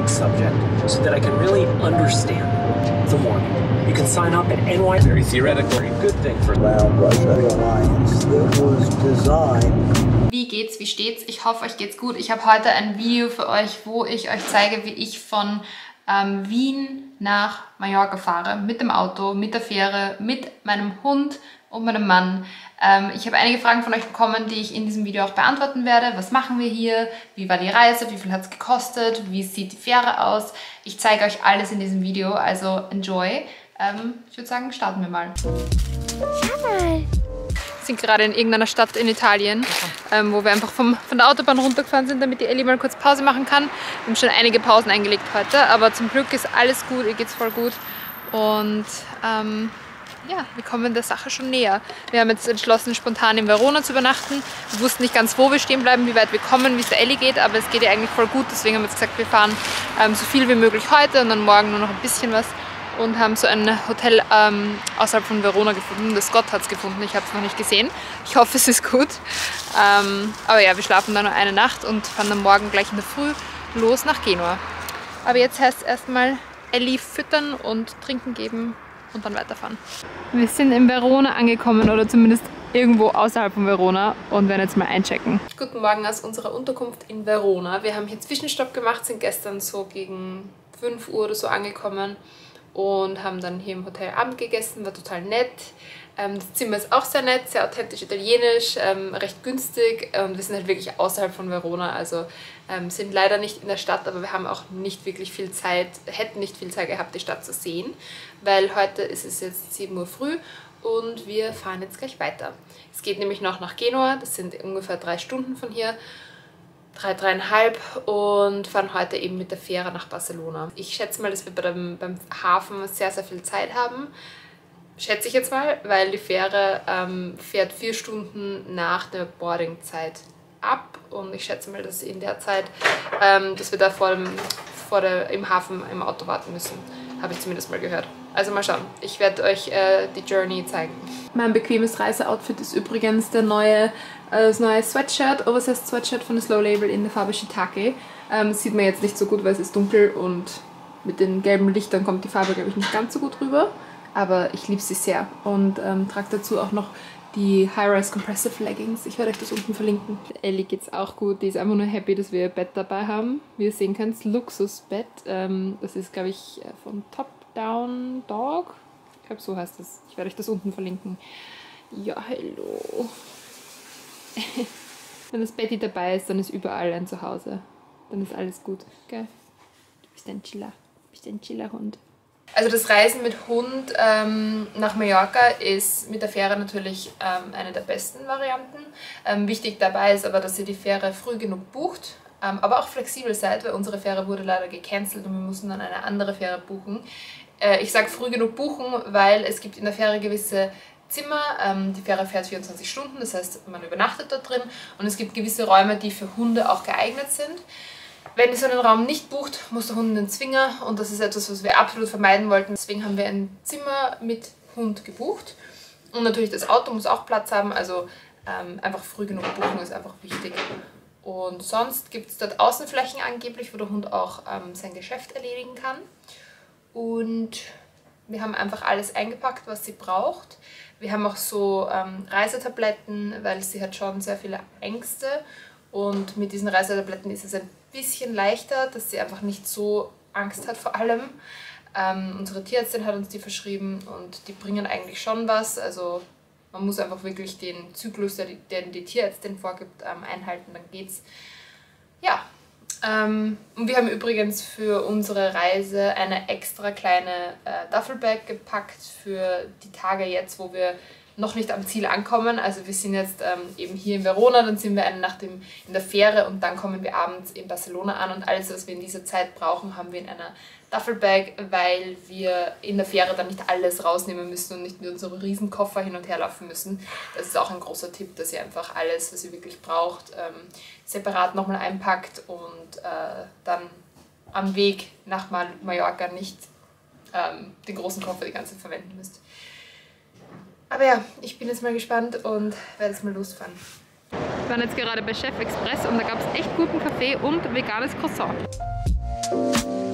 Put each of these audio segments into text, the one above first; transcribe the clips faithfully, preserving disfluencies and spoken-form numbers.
each subject so that I can really understand the morning. You can sign up at N Y. Very theoretical, very good thing for Round Russia Alliance that was designed. Wie geht's, wie steht's? Ich hoffe, euch geht's gut. Ich habe heute ein Video für euch, wo ich euch zeige, wie ich von ähm, Wien nach Mallorca fahre. Mit dem Auto, mit der Fähre, mit meinem Hund und meinem Mann. Ähm, ich habe einige Fragen von euch bekommen, die ich in diesem Video auch beantworten werde. Was machen wir hier? Wie war die Reise? Wie viel hat es gekostet? Wie sieht die Fähre aus? Ich zeige euch alles in diesem Video, also enjoy. Ähm, ich würde sagen, starten wir mal. Schau mal. Wir sind gerade in irgendeiner Stadt in Italien, ähm, wo wir einfach vom, von der Autobahn runtergefahren sind, damit die Ellie mal kurz Pause machen kann. Wir haben schon einige Pausen eingelegt heute, aber zum Glück ist alles gut, ihr geht's voll gut. Und ähm, ja, wir kommen der Sache schon näher. Wir haben jetzt entschlossen, spontan in Verona zu übernachten. Wir wussten nicht ganz, wo wir stehen bleiben, wie weit wir kommen, wie es der Ellie geht, aber es geht ihr eigentlich voll gut. Deswegen haben wir jetzt gesagt, wir fahren ähm, so viel wie möglich heute und dann morgen nur noch ein bisschen was. Und haben so ein Hotel ähm, außerhalb von Verona gefunden. Der Scott hat es gefunden, ich habe es noch nicht gesehen. Ich hoffe, es ist gut. Ähm, aber ja, wir schlafen dann nur eine Nacht und fahren dann morgen gleich in der Früh los nach Genua. Aber jetzt heißt es erstmal Ellie füttern und trinken geben und dann weiterfahren. Wir sind in Verona angekommen oder zumindest irgendwo außerhalb von Verona und werden jetzt mal einchecken. Guten Morgen aus unserer Unterkunft in Verona. Wir haben hier Zwischenstopp gemacht, sind gestern so gegen fünf Uhr oder so angekommen. Und haben dann hier im Hotel Abend gegessen, war total nett. Ähm, das Zimmer ist auch sehr nett, sehr authentisch italienisch, ähm, recht günstig. Und wir sind halt wirklich außerhalb von Verona, also ähm, sind leider nicht in der Stadt, aber wir haben auch nicht wirklich viel Zeit, hätten nicht viel Zeit gehabt, die Stadt zu sehen, weil heute ist es jetzt sieben Uhr früh und wir fahren jetzt gleich weiter. Es geht nämlich noch nach Genua, das sind ungefähr drei Stunden von hier. Drei, dreieinhalb und fahren heute eben mit der Fähre nach Barcelona. Ich schätze mal, dass wir bei dem, beim Hafen sehr, sehr viel Zeit haben. Schätze ich jetzt mal, weil die Fähre ähm, fährt vier Stunden nach der Boardingzeit ab und ich schätze mal, dass in der Zeit, ähm, dass wir da vor dem, vor der, im Hafen im Auto warten müssen. Habe ich zumindest mal gehört. Also mal schauen. Ich werde euch äh, die Journey zeigen. Mein bequemes Reiseoutfit ist übrigens der neue, äh, das neue Sweatshirt, Oversized Sweatshirt von der Slow Label in der Farbe Shiitake. Ähm, sieht man jetzt nicht so gut, weil es ist dunkel und mit den gelben Lichtern kommt die Farbe, glaube ich, nicht ganz so gut rüber. Aber ich liebe sie sehr und ähm, trage dazu auch noch die High-Rise Compressive Leggings. Ich werde euch das unten verlinken. Ellie geht's auch gut. Die ist einfach nur happy, dass wir ihr Bett dabei haben. Wie ihr sehen könnt, Luxusbett. Ähm, das ist, glaube ich, von Top Down Dog. Ich glaube, so heißt das. Ich werde euch das unten verlinken. Ja, hallo. Wenn das Betty dabei ist, dann ist überall ein Zuhause. Dann ist alles gut. Gell? Du bist ein Chiller. Du bist ein Chiller-Hund. Also das Reisen mit Hund ähm, nach Mallorca ist mit der Fähre natürlich ähm, eine der besten Varianten. Ähm, wichtig dabei ist aber, dass ihr die Fähre früh genug bucht, ähm, aber auch flexibel seid, weil unsere Fähre wurde leider gecancelt und wir mussten dann eine andere Fähre buchen. Äh, ich sage früh genug buchen, weil es gibt in der Fähre gewisse Zimmer, ähm, die Fähre fährt vierundzwanzig Stunden, das heißt man übernachtet dort drin und es gibt gewisse Räume, die für Hunde auch geeignet sind. Wenn ihr so einen Raum nicht bucht, muss der Hund einen Zwinger und das ist etwas, was wir absolut vermeiden wollten. Deswegen haben wir ein Zimmer mit Hund gebucht und natürlich das Auto muss auch Platz haben, also ähm, einfach früh genug buchen ist einfach wichtig. Und sonst gibt es dort Außenflächen angeblich, wo der Hund auch ähm, sein Geschäft erledigen kann. Und wir haben einfach alles eingepackt, was sie braucht. Wir haben auch so ähm, Reisetabletten, weil sie hat schon sehr viele Ängste und mit diesen Reisetabletten ist es ein bisschen leichter, dass sie einfach nicht so Angst hat vor allem. Ähm, unsere Tierärztin hat uns die verschrieben und die bringen eigentlich schon was. Also man muss einfach wirklich den Zyklus, den die Tierärztin vorgibt, ähm, einhalten, dann geht's. Ja, ähm, und wir haben übrigens für unsere Reise eine extra kleine äh, Duffelbag gepackt für die Tage jetzt, wo wir noch nicht am Ziel ankommen. Also wir sind jetzt ähm, eben hier in Verona, dann sind wir eine Nacht im, in der Fähre und dann kommen wir abends in Barcelona an und alles, was wir in dieser Zeit brauchen, haben wir in einer Duffelbag, weil wir in der Fähre dann nicht alles rausnehmen müssen und nicht mit unserem riesen Koffer hin und her laufen müssen. Das ist auch ein großer Tipp, dass ihr einfach alles, was ihr wirklich braucht, ähm, separat nochmal einpackt und äh, dann am Weg nach Mallorca nicht ähm, den großen Koffer die ganze Zeit verwenden müsst. Aber ja, ich bin jetzt mal gespannt und werde jetzt mal losfahren. Wir waren jetzt gerade bei Chef Express und da gab es echt guten Kaffee und veganes Croissant.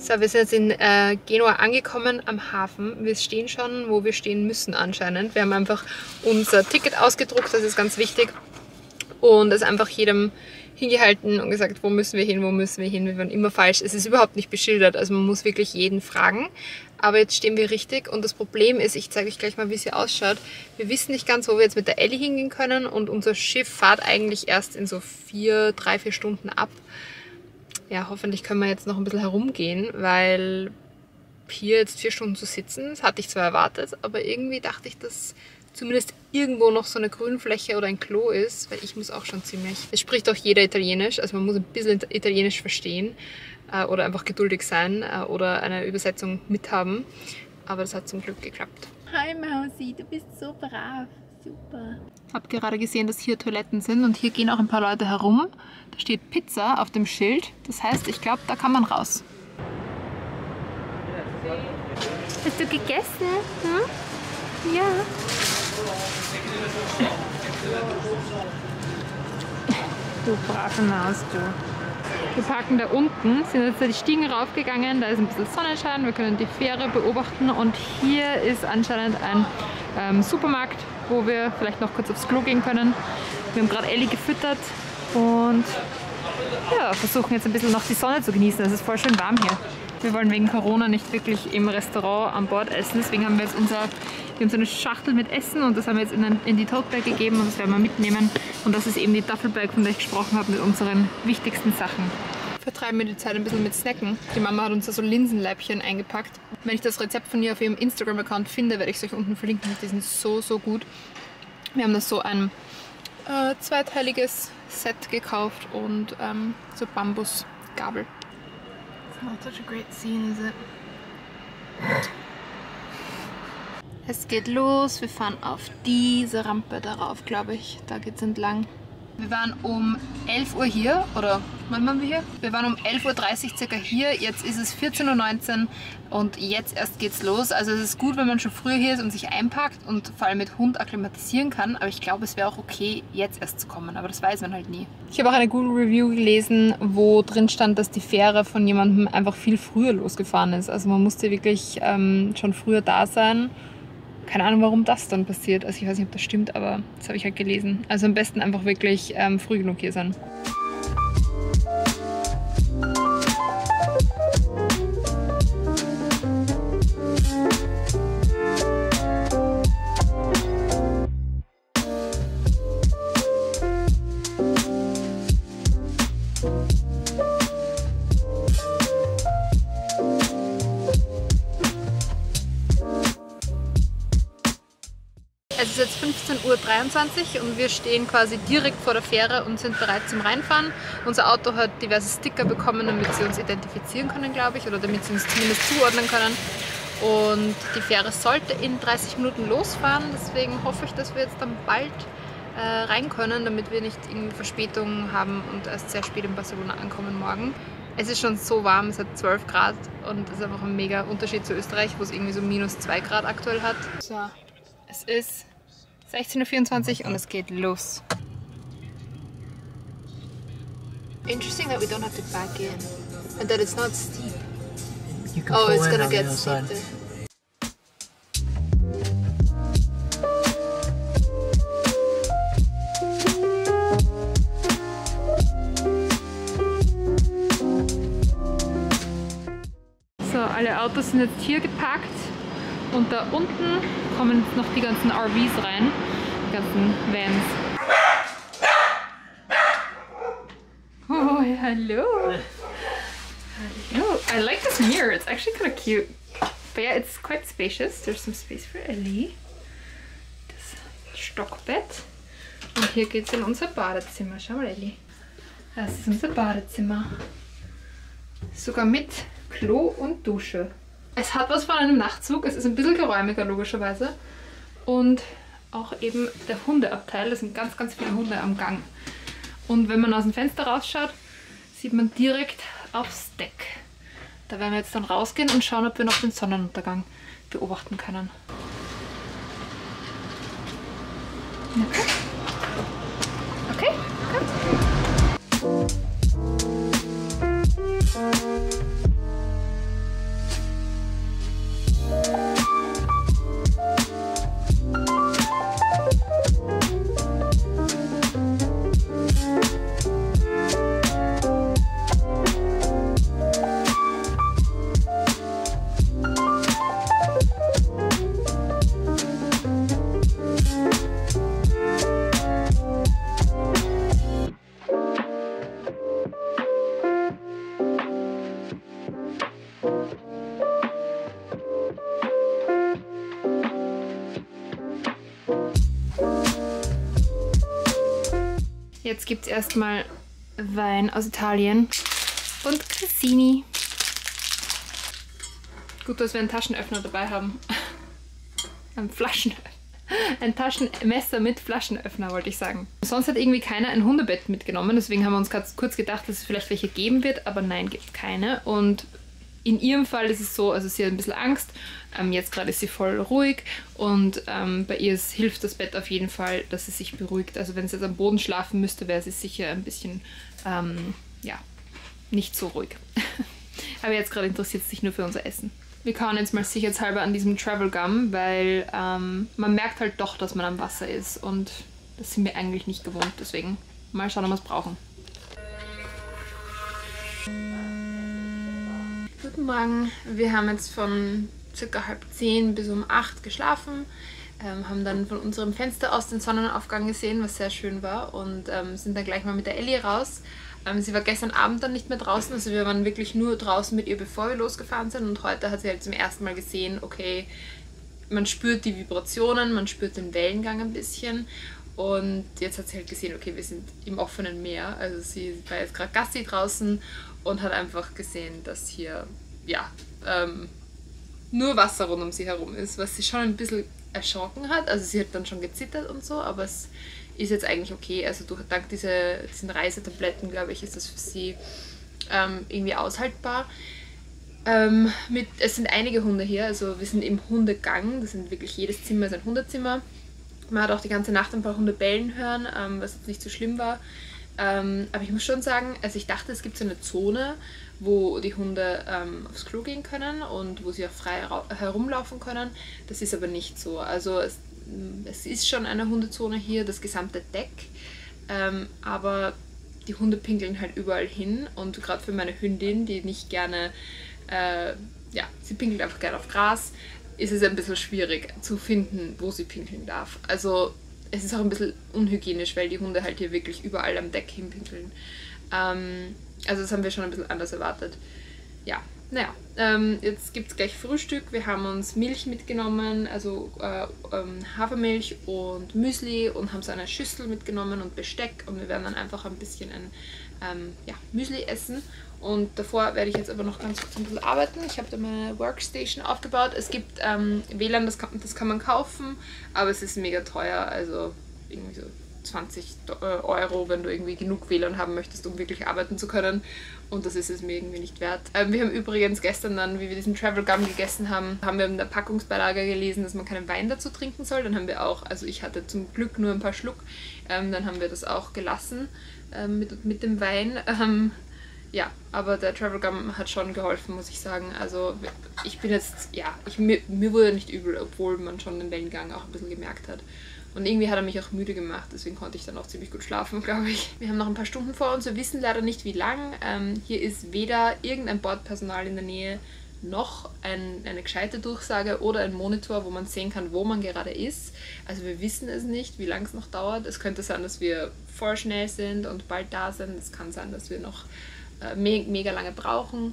So, wir sind jetzt in äh, Genua angekommen am Hafen. Wir stehen schon, wo wir stehen müssen anscheinend. Wir haben einfach unser Ticket ausgedruckt, das ist ganz wichtig. Und es einfach jedem hingehalten und gesagt, wo müssen wir hin, wo müssen wir hin. Wir waren immer falsch. Es ist überhaupt nicht beschildert, also man muss wirklich jeden fragen. Aber jetzt stehen wir richtig und das Problem ist, ich zeige euch gleich mal, wie es hier ausschaut. Wir wissen nicht ganz, wo wir jetzt mit der Ellie hingehen können und unser Schiff fährt eigentlich erst in so vier, drei, vier Stunden ab. Ja, hoffentlich können wir jetzt noch ein bisschen herumgehen, weil hier jetzt vier Stunden zu sitzen, das hatte ich zwar erwartet, aber irgendwie dachte ich, dass zumindest irgendwo noch so eine Grünfläche oder ein Klo ist, weil ich muss auch schon ziemlich... Es spricht auch jeder Italienisch, also man muss ein bisschen Italienisch verstehen äh, oder einfach geduldig sein äh, oder eine Übersetzung mithaben, aber das hat zum Glück geklappt. Hi Mausi, du bist so brav, super. Ich habe gerade gesehen, dass hier Toiletten sind und hier gehen auch ein paar Leute herum. Da steht Pizza auf dem Schild, das heißt, ich glaube, da kann man raus. Hast du gegessen? Hm? Ja. Du brave Maus, du. Wir parken da unten, sind jetzt die Stiegen raufgegangen, da ist ein bisschen Sonnenschein, wir können die Fähre beobachten und hier ist anscheinend ein ähm, Supermarkt, wo wir vielleicht noch kurz aufs Klo gehen können. Wir haben gerade Ellie gefüttert und ja, versuchen jetzt ein bisschen noch die Sonne zu genießen, es ist voll schön warm hier. Wir wollen wegen Corona nicht wirklich im Restaurant an Bord essen, deswegen haben wir jetzt unser, wir haben so eine Schachtel mit Essen und das haben wir jetzt in, ein, in die Tote-Bag gegeben und das werden wir mitnehmen. Und das ist eben die Duffel-Bag, von der ich gesprochen habe, mit unseren wichtigsten Sachen. Vertreiben wir die Zeit ein bisschen mit Snacken. Die Mama hat uns da so Linsenleibchen eingepackt. Wenn ich das Rezept von ihr auf ihrem Instagram-Account finde, werde ich es euch unten verlinken. Die sind so, so gut. Wir haben das so ein äh, zweiteiliges Set gekauft und ähm, so Bambusgabel. It's not such a great scene, is it? Es geht los, wir fahren auf diese Rampe darauf, glaube ich. Da geht es entlang. Wir waren um elf Uhr hier, oder wann waren wir hier? Wir waren um elf Uhr dreißig circa hier, jetzt ist es vierzehn Uhr neunzehn und jetzt erst geht's los. Also es ist gut, wenn man schon früher hier ist und sich einpackt und vor allem mit Hund akklimatisieren kann, aber ich glaube, es wäre auch okay, jetzt erst zu kommen, aber das weiß man halt nie. Ich habe auch eine Google Review gelesen, wo drin stand, dass die Fähre von jemandem einfach viel früher losgefahren ist. Also man musste wirklich ähm, schon früher da sein. Keine Ahnung, warum das dann passiert. Also ich weiß nicht, ob das stimmt, aber das habe ich halt gelesen. Also am besten einfach wirklich ähm, früh genug hier sein. Es ist jetzt fünfzehn Uhr dreiundzwanzig und wir stehen quasi direkt vor der Fähre und sind bereit zum Reinfahren. Unser Auto hat diverse Sticker bekommen, damit sie uns identifizieren können, glaube ich, oder damit sie uns zumindest zuordnen können. Und die Fähre sollte in dreißig Minuten losfahren, deswegen hoffe ich, dass wir jetzt dann bald äh, rein können, damit wir nicht irgendwie Verspätungen haben und erst sehr spät in Barcelona ankommen morgen. Es ist schon so warm, es hat zwölf Grad und das ist einfach ein mega Unterschied zu Österreich, wo es irgendwie so minus zwei Grad aktuell hat. So, es ist sechzehn Uhr vierundzwanzig und es geht los. Interesting that we don't have to back in and that it's not steep. You can Oh, pull it's in gonna on the get other steep side. there. So, alle Autos sind jetzt hier geparkt und da unten kommen jetzt noch die ganzen R Vs rein, die ganzen Vans. Oh, hallo! Hallo! I like this mirror, it's actually kind of cute. But yeah, it's quite spacious. There's some space for Ellie. Das Stockbett. Und hier geht's in unser Badezimmer. Schau mal, Ellie. Das ist unser Badezimmer. Sogar mit Klo und Dusche. Es hat was von einem Nachtzug. Es ist ein bisschen geräumiger, logischerweise. Und auch eben der Hundeabteil. Da sind ganz, ganz viele Hunde am Gang. Und wenn man aus dem Fenster rausschaut, sieht man direkt aufs Deck. Da werden wir jetzt dann rausgehen und schauen, ob wir noch den Sonnenuntergang beobachten können. Okay. Okay, komm. Jetzt gibt es erstmal Wein aus Italien und Cressini. Gut, dass wir einen Taschenöffner dabei haben. Ein Flaschenöffner. Ein Taschenmesser mit Flaschenöffner, wollte ich sagen. Sonst hat irgendwie keiner ein Hundebett mitgenommen, deswegen haben wir uns ganz kurz gedacht, dass es vielleicht welche geben wird, aber nein, gibt es keine. Und in ihrem Fall ist es so, also sie hat ein bisschen Angst, ähm, jetzt gerade ist sie voll ruhig und ähm, bei ihr ist, hilft das Bett auf jeden Fall, dass sie sich beruhigt. Also wenn sie jetzt am Boden schlafen müsste, wäre sie sicher ein bisschen, ähm, ja, nicht so ruhig. Aber jetzt gerade interessiert sie sich nur für unser Essen. Wir kauen jetzt mal sicherheitshalber an diesem Travel Gum, weil ähm, man merkt halt doch, dass man am Wasser ist und das sind wir eigentlich nicht gewohnt. Deswegen mal schauen, ob wir es brauchen. Guten Morgen. Wir haben jetzt von circa halb zehn bis um acht geschlafen, ähm, haben dann von unserem Fenster aus den Sonnenaufgang gesehen, was sehr schön war und ähm, sind dann gleich mal mit der Ellie raus. Ähm, sie war gestern Abend dann nicht mehr draußen, also wir waren wirklich nur draußen mit ihr, bevor wir losgefahren sind und heute hat sie halt zum ersten Mal gesehen, okay, man spürt die Vibrationen, man spürt den Wellengang ein bisschen und jetzt hat sie halt gesehen, okay, wir sind im offenen Meer, also sie war jetzt gerade Gassi draußen und hat einfach gesehen, dass hier, ja, ähm, nur Wasser rund um sie herum ist, was sie schon ein bisschen erschrocken hat, also sie hat dann schon gezittert und so, aber es ist jetzt eigentlich okay, also durch, dank diese, diesen Reisetabletten, glaube ich, ist das für sie ähm, irgendwie aushaltbar. Ähm, mit, es sind einige Hunde hier, also wir sind im Hundegang, das sind wirklich, jedes Zimmer ist ein Hundezimmer. Man hat auch die ganze Nacht ein paar Hunde bellen hören, ähm, was jetzt nicht so schlimm war. Ähm, aber ich muss schon sagen, also ich dachte, es gibt so eine Zone, wo die Hunde ähm, aufs Klo gehen können und wo sie auch frei herumlaufen können. Das ist aber nicht so. Also es, es ist schon eine Hundezone hier, das gesamte Deck, ähm, aber die Hunde pinkeln halt überall hin und gerade für meine Hündin, die nicht gerne, äh, ja, sie pinkelt einfach gerne auf Gras, ist es ein bisschen schwierig zu finden, wo sie pinkeln darf. Also es ist auch ein bisschen unhygienisch, weil die Hunde halt hier wirklich überall am Deck hinpinkeln. Ähm, also das haben wir schon ein bisschen anders erwartet. Ja, naja, ähm, jetzt gibt es gleich Frühstück. Wir haben uns Milch mitgenommen, also äh, ähm, Hafermilch und Müsli und haben so eine Schüssel mitgenommen und Besteck und wir werden dann einfach ein bisschen ein ähm, ja, Müsli essen. Und davor werde ich jetzt aber noch ganz kurz ein bisschen arbeiten. Ich habe da meine Workstation aufgebaut. Es gibt ähm, W L A N, das kann, das kann man kaufen, aber es ist mega teuer, also irgendwie so zwanzig Euro, wenn du irgendwie genug W L A N haben möchtest, um wirklich arbeiten zu können. Und das ist es mir irgendwie nicht wert. Ähm, wir haben übrigens gestern dann, wie wir diesen Travel Gum gegessen haben, haben wir in der Packungsbeilage gelesen, dass man keinen Wein dazu trinken soll. Dann haben wir auch, also ich hatte zum Glück nur ein paar Schluck, ähm, dann haben wir das auch gelassen ähm, mit, mit dem Wein. Ähm, ja, aber der Travel Gum hat schon geholfen, muss ich sagen. Also ich bin jetzt, ja, ich, mir, mir wurde nicht übel, obwohl man schon den Wellengang auch ein bisschen gemerkt hat. Und irgendwie hat er mich auch müde gemacht, deswegen konnte ich dann auch ziemlich gut schlafen, glaube ich. Wir haben noch ein paar Stunden vor uns, wir wissen leider nicht wie lang. Ähm, hier ist weder irgendein Bordpersonal in der Nähe, noch ein, eine gescheite Durchsage oder ein Monitor, wo man sehen kann, wo man gerade ist. Also wir wissen es nicht, wie lange es noch dauert. Es könnte sein, dass wir voll schnell sind und bald da sind. Es kann sein, dass wir noch äh, me mega lange brauchen.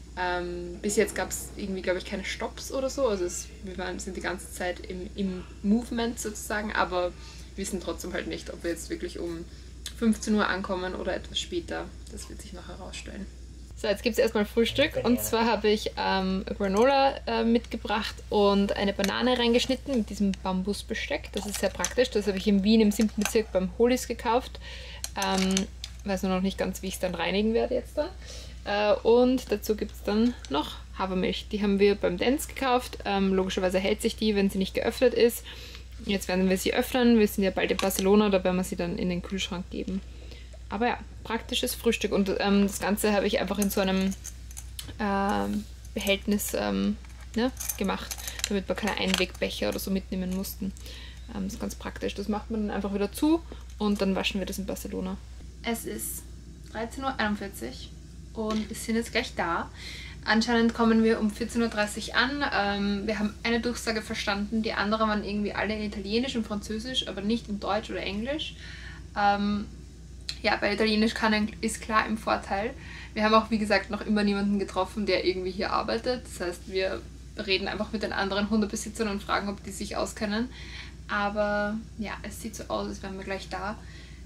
Ähm, bis jetzt gab es irgendwie, glaube ich, keine Stops oder so. Also es, wir waren, sind die ganze Zeit im, im Movement sozusagen, aber wissen trotzdem halt nicht, ob wir jetzt wirklich um fünfzehn Uhr ankommen oder etwas später. Das wird sich noch herausstellen. So, jetzt gibt es erstmal Frühstück und zwar habe ich ähm, Granola äh, mitgebracht und eine Banane reingeschnitten mit diesem Bambusbesteck. Das ist sehr praktisch. Das habe ich in Wien im siebten Bezirk beim Holis gekauft. Ähm, weiß nur noch nicht ganz, wie ich es dann reinigen werde jetzt dann. Äh, und dazu gibt es dann noch Hafermilch. Die haben wir beim Dance gekauft. Ähm, logischerweise hält sich die, wenn sie nicht geöffnet ist. Jetzt werden wir sie öffnen. Wir sind ja bald in Barcelona, da werden wir sie dann in den Kühlschrank geben. Aber ja, praktisches Frühstück. Und ähm, das Ganze habe ich einfach in so einem ähm, Behältnis ähm, ne, gemacht, damit wir keine Einwegbecher oder so mitnehmen mussten. Ähm, das ist ganz praktisch. Das macht man dann einfach wieder zu und dann waschen wir das in Barcelona. Es ist dreizehn Uhr einundvierzig und wir sind jetzt gleich da. Anscheinend kommen wir um vierzehn Uhr dreißig an. Ähm, wir haben eine Durchsage verstanden, die anderen waren irgendwie alle in Italienisch und Französisch, aber nicht in Deutsch oder Englisch. Ähm, ja, bei Italienisch kann, ist klar im Vorteil. Wir haben auch, wie gesagt, noch immer niemanden getroffen, der irgendwie hier arbeitet. Das heißt, wir reden einfach mit den anderen Hundebesitzern und fragen, ob die sich auskennen. Aber ja, es sieht so aus, als wären wir gleich da.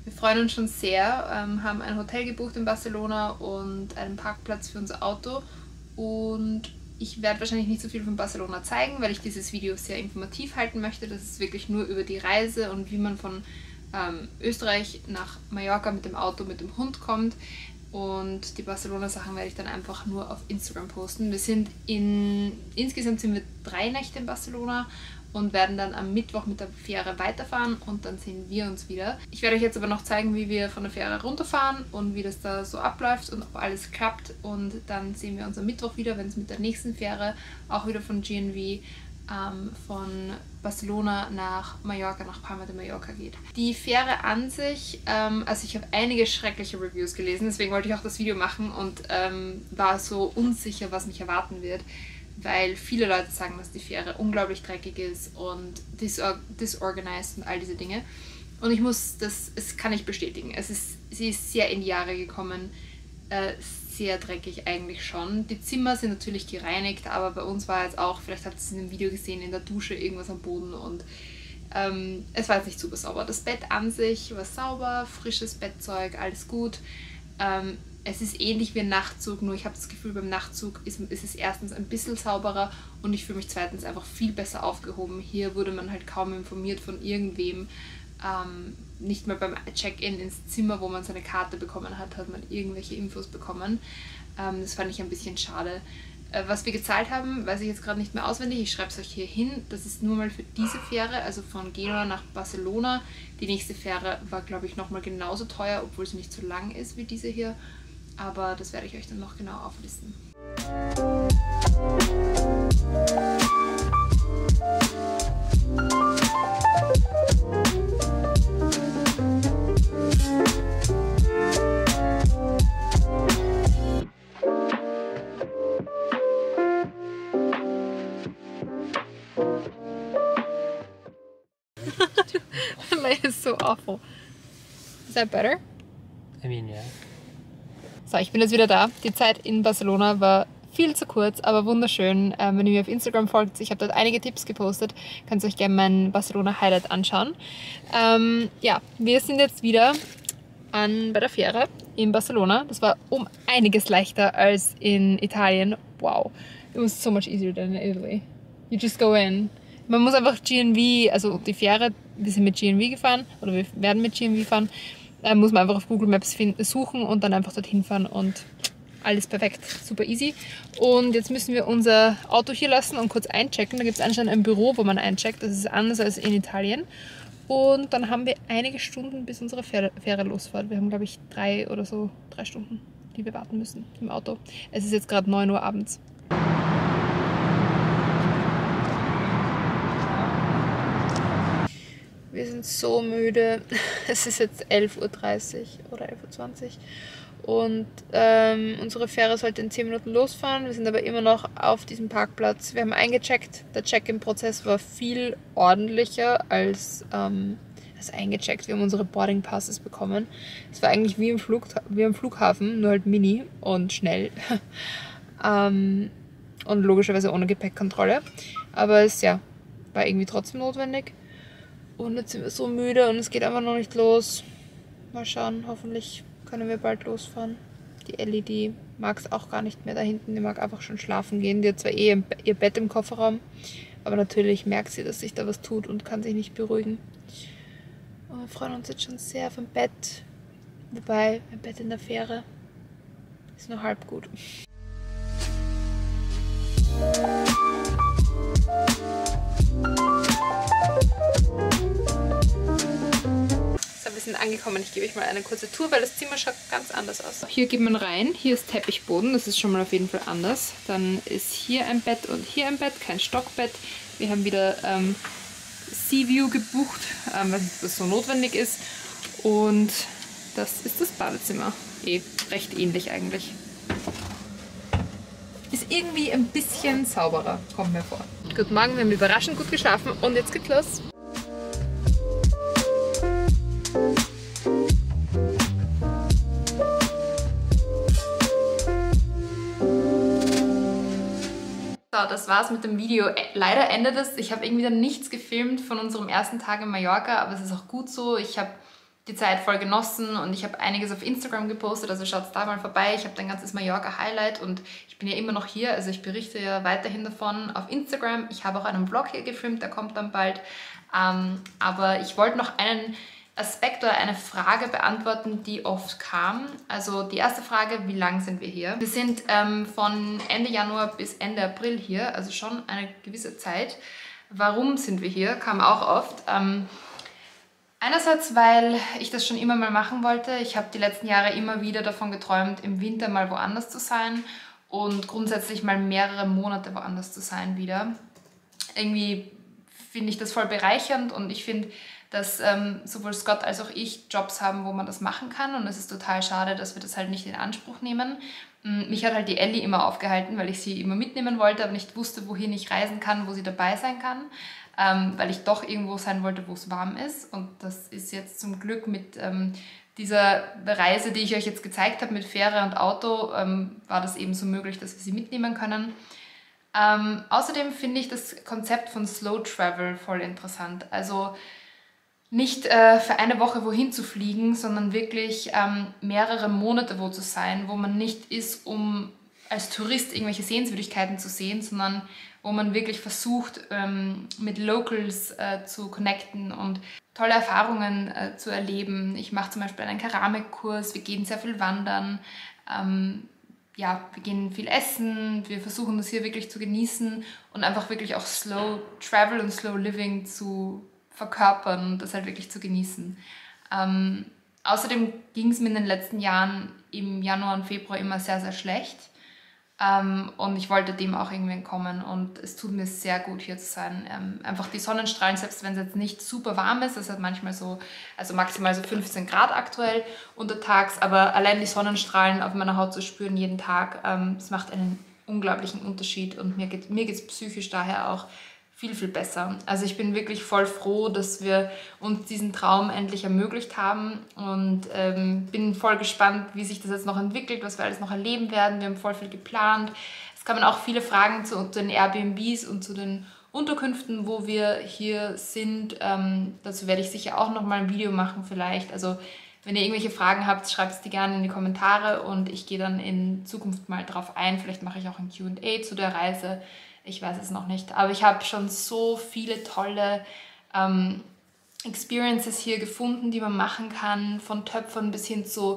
Wir freuen uns schon sehr, ähm, haben ein Hotel gebucht in Barcelona und einen Parkplatz für unser Auto. Und ich werde wahrscheinlich nicht so viel von Barcelona zeigen, weil ich dieses Video sehr informativ halten möchte. Das ist wirklich nur über die Reise und wie man von ähm, Österreich nach Mallorca mit dem Auto, mit dem Hund kommt. Und die Barcelona-Sachen werde ich dann einfach nur auf Instagram posten. Wir sind in, insgesamt sind wir drei Nächte in Barcelona und werden dann am Mittwoch mit der Fähre weiterfahren und dann sehen wir uns wieder. Ich werde euch jetzt aber noch zeigen, wie wir von der Fähre runterfahren und wie das da so abläuft und ob alles klappt. Und dann sehen wir uns am Mittwoch wieder, wenn es mit der nächsten Fähre auch wieder von G N V ähm, von Barcelona nach Mallorca, nach Palma de Mallorca geht. Die Fähre an sich, ähm, also ich habe einige schreckliche Reviews gelesen, deswegen wollte ich auch das Video machen und ähm, war so unsicher, was mich erwarten wird, weil viele Leute sagen, dass die Fähre unglaublich dreckig ist und disor disorganized und all diese Dinge. Und ich muss das, es kann ich bestätigen. Es ist, sie ist sehr in die Jahre gekommen, äh, sehr dreckig eigentlich schon. Die Zimmer sind natürlich gereinigt, aber bei uns war jetzt auch, vielleicht habt ihr es in dem Video gesehen, in der Dusche irgendwas am Boden und ähm, es war jetzt nicht super sauber. Das Bett an sich war sauber, frisches Bettzeug, alles gut. Ähm, es ist ähnlich wie ein Nachtzug, nur ich habe das Gefühl, beim Nachtzug ist, ist es erstens ein bisschen sauberer und ich fühle mich zweitens einfach viel besser aufgehoben. Hier wurde man halt kaum informiert von irgendwem. Ähm, nicht mal beim Check-in ins Zimmer, wo man seine Karte bekommen hat, hat man irgendwelche Infos bekommen. Ähm, das fand ich ein bisschen schade. Äh, was wir gezahlt haben, weiß ich jetzt gerade nicht mehr auswendig. Ich schreibe es euch hier hin. Das ist nur mal für diese Fähre, also von Genua nach Barcelona. Die nächste Fähre war, glaube ich, nochmal genauso teuer, obwohl sie nicht so lang ist wie diese hier. Aber das werde ich euch dann noch genau auflisten. The light is so awful. Is that better? I mean, yeah. So, ich bin jetzt wieder da. Die Zeit in Barcelona war viel zu kurz, aber wunderschön. Ähm, wenn ihr mir auf Instagram folgt, ich habe dort einige Tipps gepostet, könnt ihr euch gerne mein Barcelona-Highlight anschauen. Ähm, ja, wir sind jetzt wieder an, bei der Fähre in Barcelona. Das war um einiges leichter als in Italien. Wow, it was so much easier than in Italy. You just go in. Man muss einfach G N V, also die Fähre, wir sind mit G N V gefahren, oder wir werden mit G N V fahren, da muss man einfach auf Google Maps finden, suchen und dann einfach dorthin fahren und alles perfekt, super easy. Und jetzt müssen wir unser Auto hier lassen und kurz einchecken. Da gibt es anscheinend ein Büro, wo man eincheckt, das ist anders als in Italien. Und dann haben wir einige Stunden, bis unsere Fähre, Fähre losfährt. Wir haben, glaube ich, drei oder so, drei Stunden, die wir warten müssen im Auto. Es ist jetzt gerade neun Uhr abends. Wir sind so müde. Es ist jetzt elf Uhr dreißig oder elf Uhr zwanzig und ähm, unsere Fähre sollte in zehn Minuten losfahren. Wir sind aber immer noch auf diesem Parkplatz. Wir haben eingecheckt. Der Check-in-Prozess war viel ordentlicher als, ähm, als eingecheckt. Wir haben unsere Boarding Passes bekommen. Es war eigentlich wie im, Flug, wie im Flughafen, nur halt mini und schnell. ähm, und logischerweise ohne Gepäckkontrolle. Aber es ja, war irgendwie trotzdem notwendig. Und jetzt sind wir so müde und es geht einfach noch nicht los. Mal schauen, hoffentlich können wir bald losfahren. Die Ellie, die mag es auch gar nicht mehr da hinten, die mag einfach schon schlafen gehen. Die hat zwar eh ihr Bett im Kofferraum, aber natürlich merkt sie, dass sich da was tut und kann sich nicht beruhigen. Und wir freuen uns jetzt schon sehr auf ein Bett. Wobei, ein Bett in der Fähre ist nur halb gut. Wir sind angekommen. Ich gebe euch mal eine kurze Tour, weil das Zimmer schaut ganz anders aus. Hier geht man rein. Hier ist Teppichboden. Das ist schon mal auf jeden Fall anders. Dann ist hier ein Bett und hier ein Bett. Kein Stockbett. Wir haben wieder ähm, Sea View gebucht, ähm, weil das so notwendig ist. Und das ist das Badezimmer. Eh, recht ähnlich eigentlich. Ist irgendwie ein bisschen sauberer, kommt mir vor. Guten Morgen, wir haben überraschend gut geschlafen und jetzt geht's los. So, das war's mit dem Video. Leider endet es. Ich habe irgendwie dann nichts gefilmt von unserem ersten Tag in Mallorca, aber es ist auch gut so. Ich habe die Zeit voll genossen und ich habe einiges auf Instagram gepostet, also schaut da mal vorbei. Ich habe ein ganzes Mallorca-Highlight und ich bin ja immer noch hier, also ich berichte ja weiterhin davon auf Instagram. Ich habe auch einen Vlog hier gefilmt, der kommt dann bald. Ähm, aber ich wollte noch einen Aspekt oder eine Frage beantworten, die oft kam. Also die erste Frage, wie lang sind wir hier? Wir sind ähm, von Ende Januar bis Ende April hier, also schon eine gewisse Zeit. Warum sind wir hier? Kam auch oft. Ähm, Einerseits, weil ich das schon immer mal machen wollte. Ich habe die letzten Jahre immer wieder davon geträumt, im Winter mal woanders zu sein und grundsätzlich mal mehrere Monate woanders zu sein wieder. Irgendwie finde ich das voll bereichernd und ich finde, dass ähm, sowohl Scott als auch ich Jobs haben, wo man das machen kann und es ist total schade, dass wir das halt nicht in Anspruch nehmen. Mich hat halt die Ellie immer aufgehalten, weil ich sie immer mitnehmen wollte, aber nicht wusste, wohin ich reisen kann, wo sie dabei sein kann. Ähm, weil ich doch irgendwo sein wollte, wo es warm ist. Und das ist jetzt zum Glück mit ähm, dieser Reise, die ich euch jetzt gezeigt habe, mit Fähre und Auto, ähm, war das eben so möglich, dass wir sie mitnehmen können. Ähm, außerdem finde ich das Konzept von Slow Travel voll interessant. Also nicht äh, für eine Woche wohin zu fliegen, sondern wirklich ähm, mehrere Monate wo zu sein, wo man nicht ist, um als Tourist irgendwelche Sehenswürdigkeiten zu sehen, sondern wo man wirklich versucht, ähm, mit Locals äh, zu connecten und tolle Erfahrungen äh, zu erleben. Ich mache zum Beispiel einen Keramikkurs, wir gehen sehr viel wandern, ähm, ja, wir gehen viel essen, wir versuchen das hier wirklich zu genießen und einfach wirklich auch Slow Travel und Slow Living zu verkörpern und das halt wirklich zu genießen. Ähm, außerdem ging es mir in den letzten Jahren im Januar und Februar immer sehr, sehr schlecht. Ähm, und ich wollte dem auch irgendwie entkommen und es tut mir sehr gut hier zu sein. Ähm, einfach die Sonnenstrahlen, selbst wenn es jetzt nicht super warm ist, es hat manchmal so, also maximal so fünfzehn Grad aktuell untertags, aber allein die Sonnenstrahlen auf meiner Haut zu spüren jeden Tag, ähm, das macht einen unglaublichen Unterschied und mir geht mir geht's psychisch daher auch viel, viel besser. Also ich bin wirklich voll froh, dass wir uns diesen Traum endlich ermöglicht haben und ähm, bin voll gespannt, wie sich das jetzt noch entwickelt, was wir alles noch erleben werden. Wir haben voll viel geplant. Es kamen auch viele Fragen zu den Airbnbs und zu den Unterkünften, wo wir hier sind. Ähm, dazu werde ich sicher auch noch mal ein Video machen vielleicht. Also wenn ihr irgendwelche Fragen habt, schreibt es die gerne in die Kommentare und ich gehe dann in Zukunft mal drauf ein. Vielleicht mache ich auch ein Q und A zu der Reise. Ich weiß es noch nicht, aber ich habe schon so viele tolle ähm, Experiences hier gefunden, die man machen kann, von Töpfern bis hin zu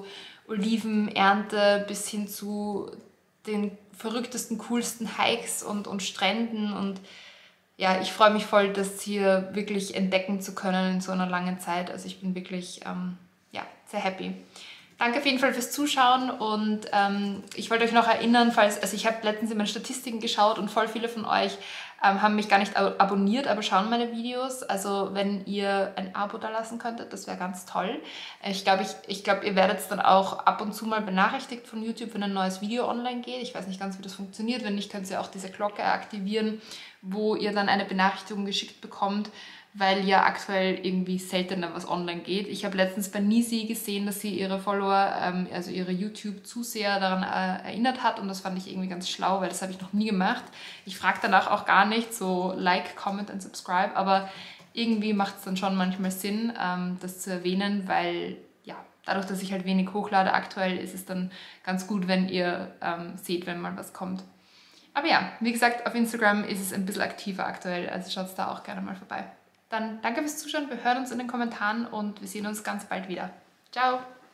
Olivenernte, bis hin zu den verrücktesten, coolsten Hikes und, und Stränden und ja, ich freue mich voll, das hier wirklich entdecken zu können in so einer langen Zeit. Also ich bin wirklich ähm, ja, sehr happy. Danke auf jeden Fall fürs Zuschauen und ähm, ich wollte euch noch erinnern, falls, also ich habe letztens in meine Statistiken geschaut und voll viele von euch ähm, haben mich gar nicht ab abonniert, aber schauen meine Videos. Also wenn ihr ein Abo da lassen könntet, das wäre ganz toll. Ich glaube, ich, ich glaub, ihr werdet dann auch ab und zu mal benachrichtigt von YouTube, wenn ein neues Video online geht. Ich weiß nicht ganz, wie das funktioniert. Wenn nicht, könnt ihr auch diese Glocke aktivieren, wo ihr dann eine Benachrichtigung geschickt bekommt, weil ja aktuell irgendwie seltener was online geht. Ich habe letztens bei Nisi gesehen, dass sie ihre Follower, ähm, also ihre YouTube-Zuseher daran äh, erinnert hat und das fand ich irgendwie ganz schlau, weil das habe ich noch nie gemacht. Ich frage danach auch gar nicht, so Like, Comment und Subscribe, aber irgendwie macht es dann schon manchmal Sinn, ähm, das zu erwähnen, weil ja, dadurch, dass ich halt wenig hochlade aktuell, ist es dann ganz gut, wenn ihr ähm, seht, wenn mal was kommt. Aber ja, wie gesagt, auf Instagram ist es ein bisschen aktiver aktuell, also schaut da auch gerne mal vorbei. Dann danke fürs Zuschauen, wir hören uns in den Kommentaren und wir sehen uns ganz bald wieder. Ciao!